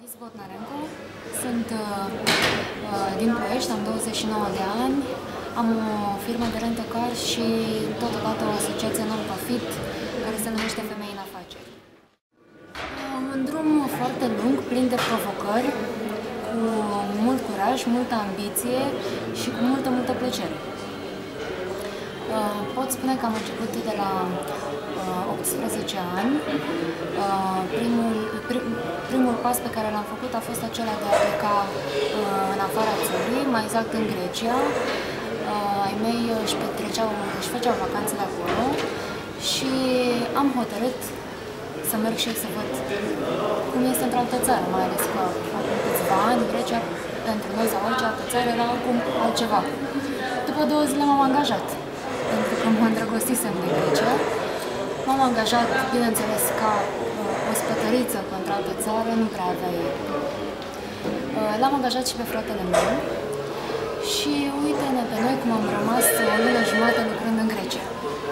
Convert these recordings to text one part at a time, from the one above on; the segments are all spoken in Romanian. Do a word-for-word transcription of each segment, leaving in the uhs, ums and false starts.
Iris Botnarenko, sunt uh, din Ploiești, am douăzeci și nouă de ani, am o firmă de rent-a-car și totodată o asociație non-profit care se numește Femei în Afaceri. Am un drum foarte lung, plin de provocări, cu mult curaj, multă ambiție și cu multă, multă plăcere. Uh, pot spune că am început de la uh, optsprezece ani. Uh, primul, prim, primul pas pe care l-am făcut a fost acela de a pleca uh, în afara țării, mai exact în Grecia. Uh, ai mei își petreceau, își făceau vacanțele acolo și am hotărât să merg și eu să văd cum este într-o altă țară, mai ales că acum câțiva ani Grecia pentru noi sau orice altă țară era acum altceva. După două zile m-am angajat, pentru că mă îndrăgostisem de Grecia. M-am angajat, bineînțeles, ca uh, ospătăriță pentru altă țară, nu prea aveai. Uh, L-am angajat și pe fratele meu și uite-ne pe noi cum am rămas o lună jumătate lucrând în Grecia.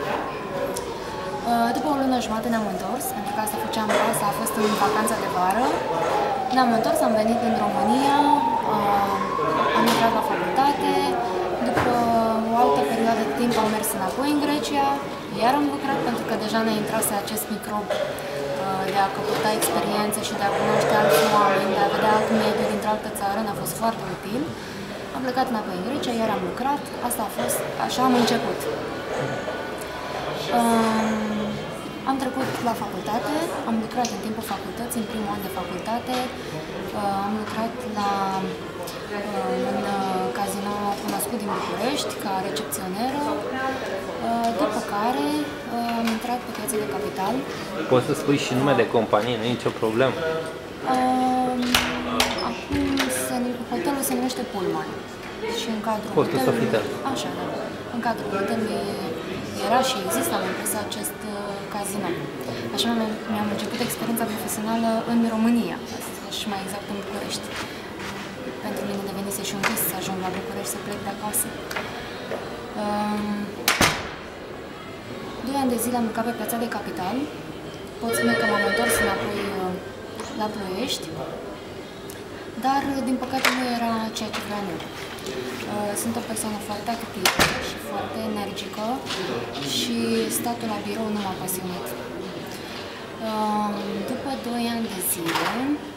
Uh, după o lună jumătate ne-am întors, pentru că asta făceam, asta a fost în vacanța de vară. Ne-am întors, am venit în România, uh, am intrat la facultate. După o altă perioadă de timp am mers înapoi în Grecia, iar am lucrat pentru că deja ne intrase acest microb uh, de a căpăta experiențe și de a cunoaște alți oameni, de a vedea alt mediu dintr-o altă țară, ne-a fost foarte util. Am plecat înapoi în Grecia, iar am lucrat, asta a fost, așa am început. Um, am trecut la facultate, am lucrat în timpul facultății, în primul an de facultate, uh, am lucrat la uh, un uh, casino cunoscut din București, ca recepționeră, uh, după care uh, am intrat pe piața de capital. Poți să spui și nume de companie, nu e nicio problemă? Uh, acum se, hotelul se numește Pullman și în cadrul Postul Sofitel. Așa, da. În cadrul hotelului era și există, am impus acest uh, casino. Așa mi-am început experiența profesională în România, și mai exact în București. Pentru mine devenise și un vis să ajung la București, să plec de acasă. Um, doi ani de zile am lucrat pe piața de capital. Pot spune că m-am întors înapoi uh, la Ploiești, dar din păcate nu era ceea ce vreau eu. Uh, sunt o persoană foarte activă și foarte energică și statul la birou nu m-a pasionat. Uh, după doi ani de zile,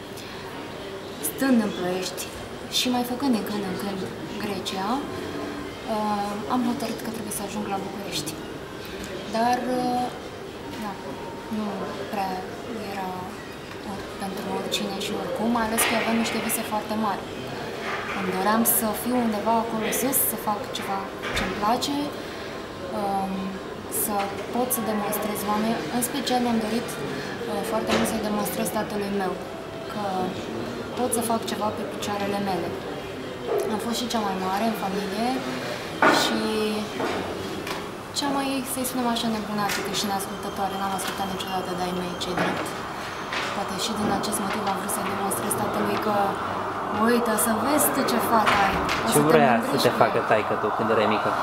stând în Ploiești și mai făcând din când în când Grecia, uh, am hotărât că trebuie să ajung la București. Dar uh, da, nu prea era pentru oricine și oricum, mai ales că aveam niște vise foarte mari. Îmi doream să fiu undeva acolo sus, să fac ceva ce-mi place, um, să pot să demonstrez oameni. În special mi-am dorit uh, foarte mult să-i demonstrez tatălui meu că pot să fac ceva pe picioarele mele. Am fost și cea mai mare în familie și cea mai, să-i spunem așa, nebunatică și neascultătoare. N-am ascultat niciodată de ai mei, cei drept. Poate și din acest motiv am vrut să-i demonstrez tatălui că uite, să vezi tu ce fată ai. Ce vrea să te facă taică tu când erai mică?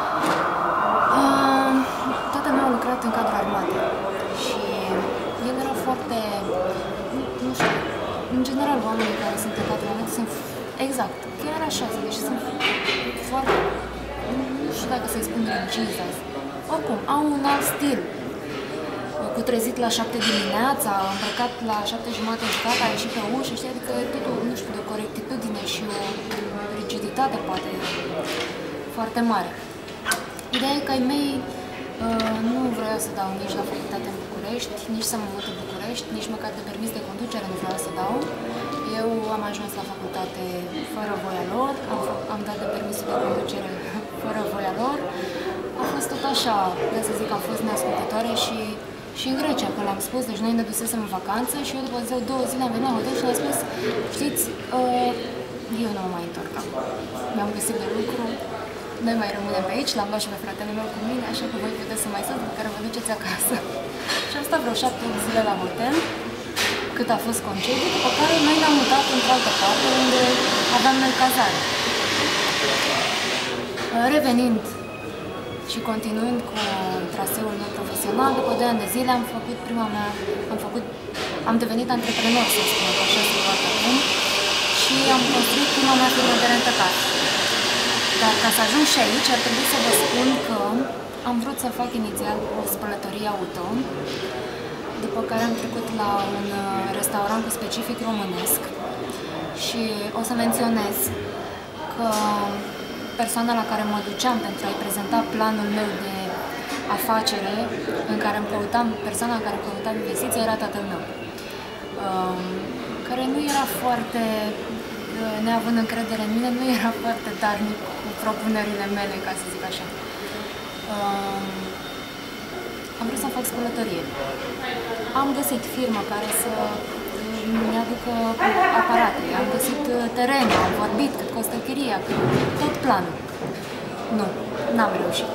Uh, tatăl meu a lucrat în cadrul armatei și el era foarte, nu, nu știu, în general oamenii care sunt în cadrul armatei sunt exact, chiar așa, deci sunt foarte, nu știu dacă să-i spun religiți azi. Oricum, au un alt stil. Cu trezit la șapte dimineața, îmbrăcat la șapte jumate și gata, a ieșit pe ușă, știi, adică totul, nu știu, de o corectitudine și o rigiditate poate foarte mare. Ideea e că ai mei uh, nu vreau să dau nici la facultate în București, nici să mă mut în București, nici măcar de permis de conducere nu vreau să dau. Eu am ajuns la facultate fără voia lor, am, am dat de permisul de conducere fără voia lor. A fost tot așa, vreau să zic, am fost neascultătoare și Și în Grecia, că l-am spus, deci noi ne dusesem în vacanță și eu după zeu, două zile am venit la hotel și le-am spus, știți, uh, eu nu mă mai întorc acum. Mi-am găsit de lucru, noi mai rămânem pe aici, l-am luat și pe fratele meu cu mine, așa că voi puteți să mai stați, după care vă duceți acasă. Și am stat vreo șapte zile la hotel, cât a fost concediu, după care noi ne-am mutat într-o altă parte, unde aveam noi cazare. Uh, revenind și continuând cu traseul meu profesional, după doi ani de zile am făcut prima mea, am făcut, am devenit antreprenor, să spun așa, să fac acum. am construit prima mea firmă de rent-a-car. Dar ca să ajung și aici, ar trebui să vă spun că am vrut să fac inițial o spălătorie auto, după care am trecut la un restaurant cu specific românesc și o să menționez că persoana la care mă duceam pentru a-i prezenta planul meu de afacere, în care îmi căutam, persoana în care îmi căutam investiția era tatăl meu, care nu era foarte, neavând încredere în mine, nu era foarte darnic cu propunerile mele, ca să zic așa. Am vrut să fac spălătorie. Am găsit firmă care să mi-aducă aparate, am găsit teren, am vorbit cât costă chiria, cât tot planul. Nu, n-am reușit.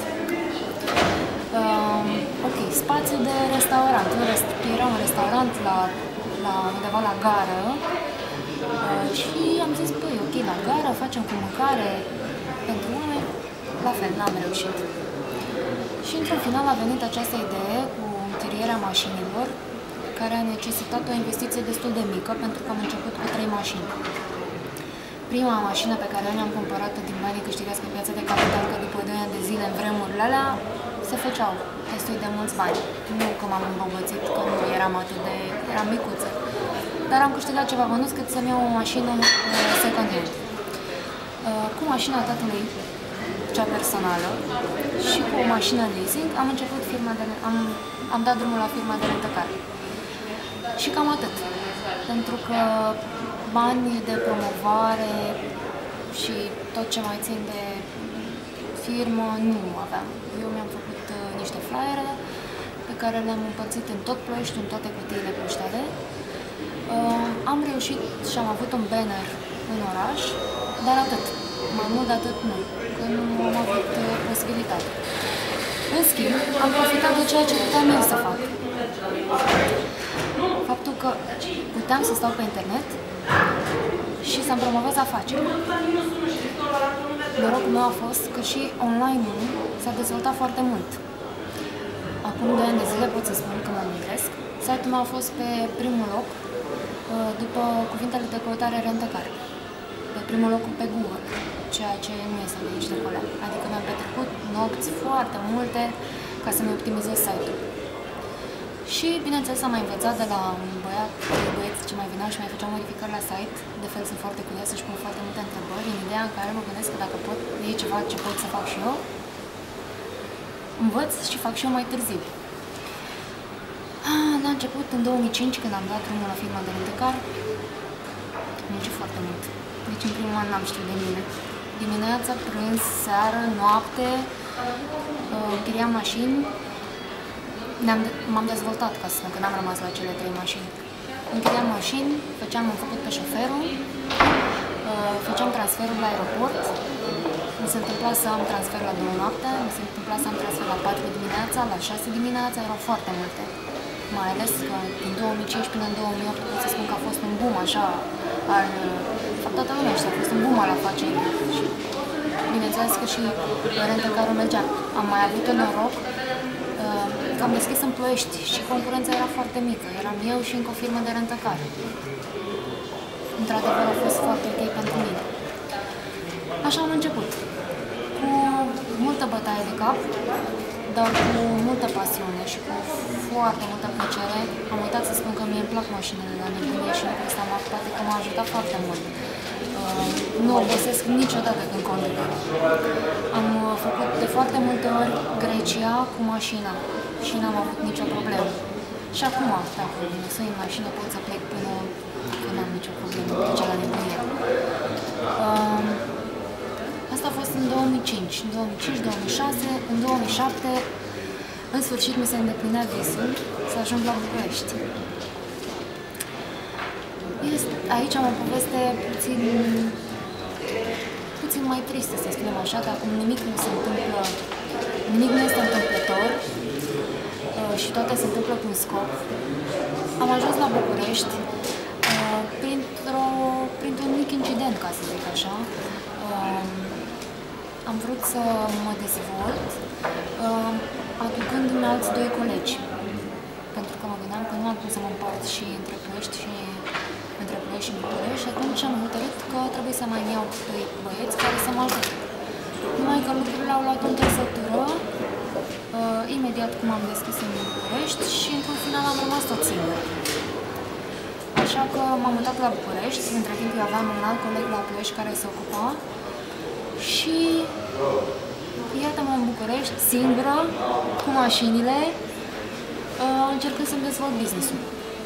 Uh, ok, spațiu de restaurant. Era un restaurant la, la undeva la gară uh, și am zis, păi, ok, la gară facem cu mâncare pentru oameni, la fel, n-am reușit. Și într-un final a venit această idee cu închirierea mașinilor, care a necesitat o investiție destul de mică, pentru că am început cu trei mașini. Prima mașină pe care ne-am cumpărat din banii câștigați pe piața de capital, că după doi ani de zile, în vremurile alea, se făceau destul de mulți bani. Nu că m-am îmbogățit, că nu eram atât de... eram micuță. Dar am câștigat ceva bănuți cât să-mi iau o mașină uh, second hand. Uh, cu mașina tatălui, cea personală, și cu o mașină leasing, am început firma de... am, am dat drumul la firma de rent-a-car. Și cam atât. Pentru că bani de promovare și tot ce mai țin de firmă nu aveam. Eu mi-am făcut uh, niște flyere pe care le-am împărțit în tot Ploiești, în toate cutiile poștale. Uh, am reușit și am avut un banner în oraș, dar atât. Mai mult de atât nu, că nu am avut uh, posibilitate. În schimb, am profitat de ceea ce puteam eu să fac. Faptul că puteam să stau pe internet și să-mi promovez afaceri. Norocul meu a fost că și online-ul s-a dezvoltat foarte mult. Acum doi ani de zile pot să spun că mă mândresc. Site-ul meu a fost pe primul loc după cuvintele de căutare rent-a-car. Pe primul loc pe Google, ceea ce nu este de nici de colea. Adică mi-am petrecut nopți foarte multe ca să-mi optimizez site-ul. Și, bineînțeles, am mai învățat de la un băiat, de băieți ce mai veneau și mai făceau modificări la site. De fel, sunt foarte curioasă și pun foarte multe întrebări, în ideea în care mă gândesc că dacă pot, e ceva ce pot să fac și eu, învăț și fac și eu mai târziu. La început, în două mii cinci, când am dat drumul la firma de rent-a-car, am muncit foarte mult. Deci, în primul an n-am știut de mine. Dimineața, prânz, seară, noapte, închiriam mașini. M-am dezvoltat, ca să spun, că n-am rămas la cele trei mașini. Închiriam mașini, făceam, am făcut pe șoferul, făceam transferul la aeroport, mi se întâmpla să am transfer la două noapte, mi se întâmpla să am transfer la patru dimineața, la șase dimineața, erau foarte multe. Mai ales că din două mii cinci până în două mii opt pot să spun că a fost un boom așa, al, fapt toată lumea știa, a fost un boom al afacerii. Și bineînțeles că și rent-a-car-ul mergea. Am mai avut un noroc că am deschis în Ploiești și concurența era foarte mică. Eram eu și încă o firmă de rent-a-car. Într-adevăr a fost foarte ok pentru mine. Așa am început. Cu multă bătaie de cap, dar cu multă pasiune și cu foarte multă plăcere. Am uitat să spun că mie îmi plac mașinile la nebunie și lucrul ăsta poate că m-a ajutat foarte mult. Uh, nu obosesc niciodată când conduc. Am uh, făcut de foarte multe ori Grecia cu mașina și n-am avut nicio problemă. Și acum, dacă mă sui în mașină, pot să plec până când n-am nicio problemă, plece la nebunie. Uh, asta a fost în două mii cinci, în două mii cinci, două mii șase, în două mii șapte, în sfârșit mi se îndeplinea visul să ajung la București. Este, aici am o poveste puțin, puțin mai tristă, să spunem așa, că acum nimic nu se întâmplă, nimic nu este întâmplător uh, și toate se întâmplă cu un scop. Am ajuns la București uh, printr-o, printr-un mic incident, ca să zic așa. Uh, am vrut să mă dezvolt uh, aducându-mi alți doi colegi, pentru că mă gândeam că nu am cum să mă împart și între Ploiești și între Ploiești și București și atunci am hotărât că trebuie să mai iau doi băieți care să mă ajute. Numai că lucrurile au luat o trăsătură, uh, imediat cum am deschis în București și într-un final am rămas tot singur. Așa că m-am mutat la București, între timp eu aveam un alt coleg la Ploiești care se ocupa și iată-mă în București, singură, cu mașinile, uh, încercând să-mi dezvolt business-ul.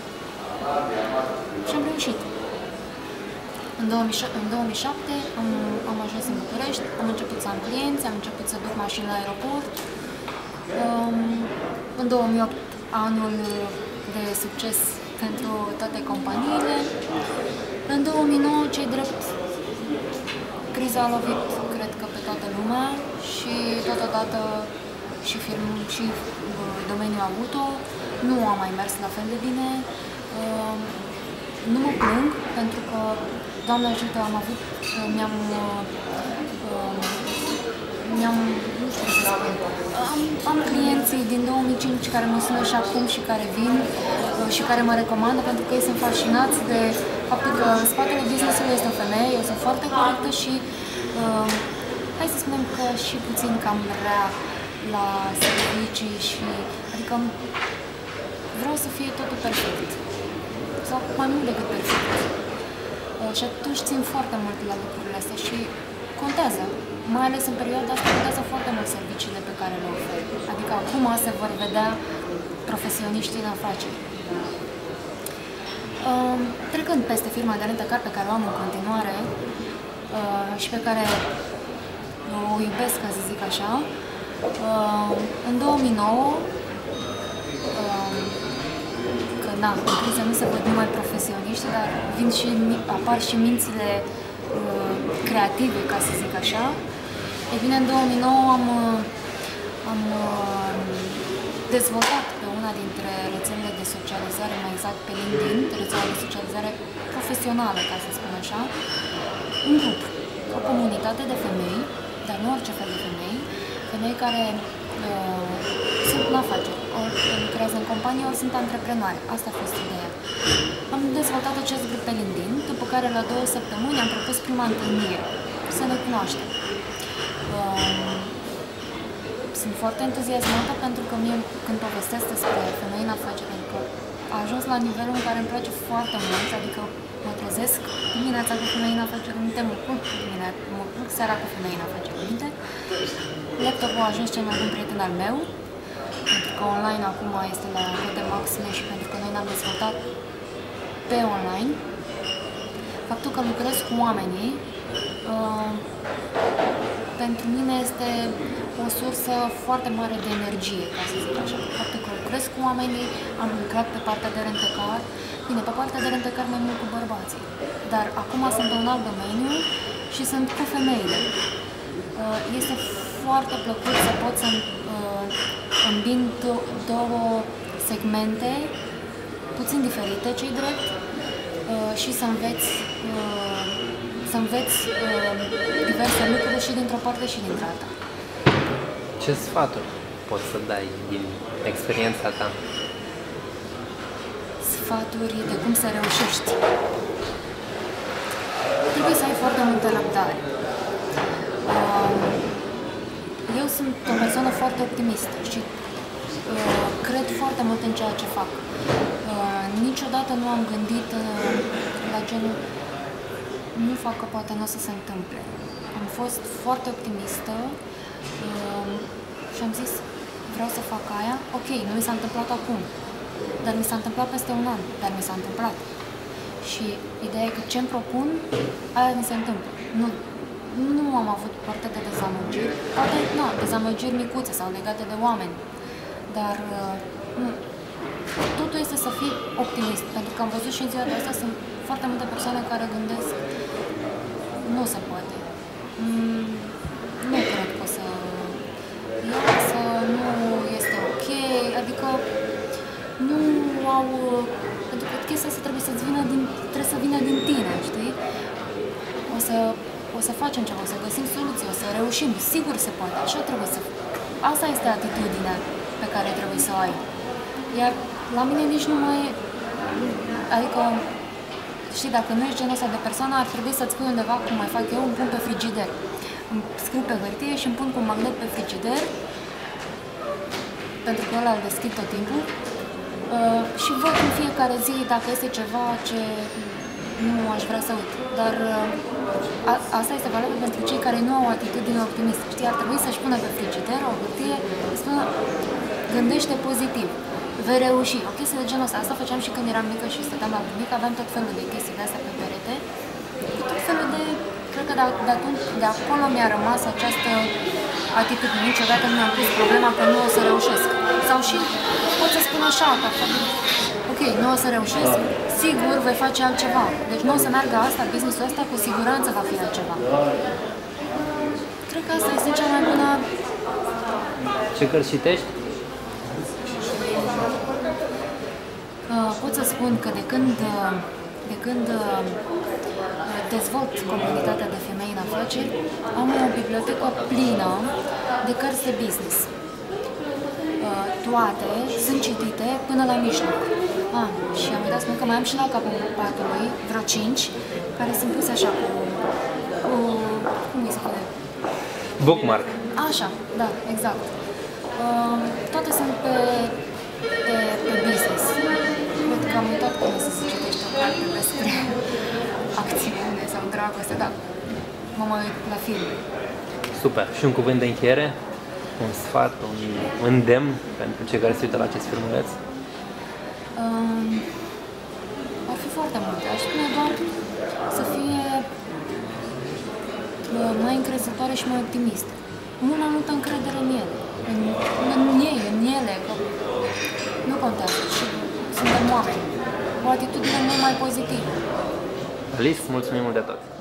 Și am reușit. În două mii șapte am, am ajuns în București, am început să am clienți, am început să duc mașini la aeroport. Um, în două mii opt, anul de succes pentru toate companiile. În două mii nouă, cei drept, criza a lovit, cred că, pe toată lumea și totodată și, firm, și uh, domeniul auto nu a mai mers la fel de bine. Uh, nu mă plâng, pentru că, Doamne ajută, am avut, mi-am, uh, mi-am, nu știu ce să spun, am, am clienții din două mii cinci care mă sună și acum și care vin uh, și care mă recomandă pentru că ei sunt fascinați de faptul că în spatele business-ului este o femeie, eu sunt foarte corectă și uh, hai să spunem că și puțin cam rea la servicii și, adică vreau să fie totul perfect sau mai mult decât perfect. Uh, și atunci țin foarte mult la lucrurile astea și contează, mai ales în perioada asta, contează foarte mult serviciile pe care le ofer. Adică acum se vor vedea profesioniștii în afaceri. Uh, trecând peste firma de rent-a-car pe care o am în continuare uh, și pe care o iubesc, ca să zic așa, uh, în două mii nouă, uh, că na, în criză nu se văd numai profesioniști, dar vin și, apar și mințile uh, creative, ca să zic așa. E bine, în două mii nouă am, am uh, dezvoltat pe una dintre rețelele de socializare, mai exact pe LinkedIn, rețeaua de socializare profesională, ca să spun așa, un grup, o comunitate de femei, dar nu orice fel de femei, femei care uh, sunt în afaceri, ori lucrează în companie, ori sunt antreprenori. Asta a fost ideea. Am dezvoltat acest grup pe LinkedIn, după care la două săptămâni am propus prima întâlnire, să ne cunoaștem. Uh, sunt foarte entuziasmată pentru că mie, când povestesc despre femei în afaceri, adică a ajuns la nivelul în care îmi place foarte mult, adică mă trezesc dimineața cu femei în afaceri minte, mă culc dimineața, mă culc seara cu femei în afaceri minte. Laptopul a ajuns cel mai bun prieten al meu, pentru că online acum este la cote maxime și pentru că noi ne-am dezvoltat pe online. Faptul că lucrez cu oamenii, uh, pentru mine este o sursă foarte mare de energie, ca să zic așa. Faptul că lucrez cu oamenii, am lucrat pe partea de rent-a-car, bine, pe partea de rent-a-car mai mult cu bărbații, dar acum sunt pe un alt domeniu și sunt cu femeile. Uh, este foarte plăcut să pot să uh, îmbin două segmente puțin diferite, cei drept, uh, și să înveți, uh, să înveți uh, diverse lucruri și dintr-o parte și dintr-alta. Ce sfaturi poți să dai din experiența ta? Sfaturi de cum să reușești. Trebuie să ai foarte multă răbdare. Uh, Eu sunt o persoană foarte optimistă și uh, cred foarte mult în ceea ce fac. Uh, niciodată nu am gândit uh, la genul nu fac că poate nu o să se întâmple. Am fost foarte optimistă uh, și am zis vreau să fac aia, ok, nu mi s-a întâmplat acum, dar mi s-a întâmplat peste un an, dar mi s-a întâmplat. Și ideea e că ce-mi propun, aia mi se întâmplă. Nu, Nu am avut parte de dezamăgiri, poate, nu, dezamăgiri micuțe sau legate de oameni, dar nu. Totul este să fii optimist, pentru că am văzut și în ziua de asta sunt foarte multe persoane care gândesc nu se poate, nu cred că o să iasă, nu este ok, adică nu au, pentru că chestia asta trebuie să-ți vină din, trebuie să vină din tine, știi? O să O să facem ceva, o să găsim soluții, o să reușim, sigur se poate, așa trebuie să... Asta este atitudinea pe care trebuie să o ai. Iar la mine nici nu mai... Adică știi, dacă nu ești genul ăsta de persoană, ar trebui să-ți pui undeva, cum mai fac eu, îmi pun pe frigider. Îmi scriu pe hârtie și îmi pun cu un magnet pe frigider, pentru că ăla îl deschid tot timpul. Uh, și văd în fiecare zi dacă este ceva ce nu aș vrea să uit. Dar uh, a, asta este valabil pentru cei care nu au atitudine optimistă. Știi, ar trebui să-și pună pe frigider o hârtie, să spună, gândește pozitiv, vei reuși. O chestie de genul ăsta. Asta făceam și când eram mică și stăteam la bunica, aveam tot felul de chestii de astea pe perete, tot felul de... Cred că de, de atunci, de acolo mi-a rămas această atitudine. Niciodată nu mi-am pus problema că nu o să reușesc. Sau și pot să spun așa, că ok, nu o să reușesc, sigur voi face altceva. Deci nu o să meargă asta, business-ul ăsta cu siguranță va fi altceva. Cred că asta este cea mai bună... Ce cărți citești? Uh, pot să spun că de când, de când uh, dezvolt comunitatea de femei în afaceri, am o bibliotecă plină de cărți de business. Uh, toate sunt citite până la mijloc. Ah, și am uitat să spun că mai am și la capul patului vreo cinci, care sunt puse așa cu... cu cum îi se spune? Bookmark. Așa, da, exact. Uh, toate sunt pe, pe, pe business. Cred că am uitat cum să se citește o carte despre acțiune sau dragoste, dar mă mai uit la film. Super. Și un cuvânt de încheiere? Un sfat, un îndemn pentru cei care se uită la acest filmuleț? Um, ar fi foarte multe. Aș spune doar să fie uh, mai încrezătoare și mai optimist. Mult mai multă încredere în ele. În, în ei, în ele, că nu contează și suntem oameni. O atitudine mult mai pozitivă. Alice, mulțumim mult de tot!